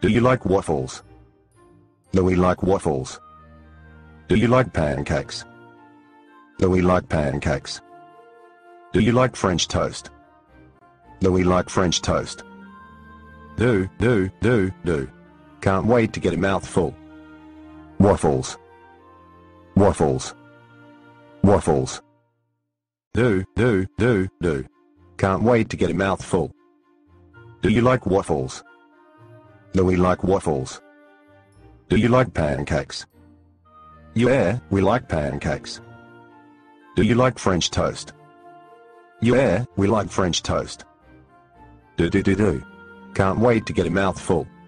Do you like waffles? Do we like waffles? Do you like pancakes? Do we like pancakes? Do you like French toast? Do we like French toast? Do. Can't wait to get a mouthful. Waffles. Waffles. Waffles. Do. Can't wait to get a mouthful. Do you like waffles? Do we like waffles? Do you like pancakes? Yeah, we like pancakes. Do you like French toast? Yeah, we like French toast. Do. Can't wait to get a mouthful.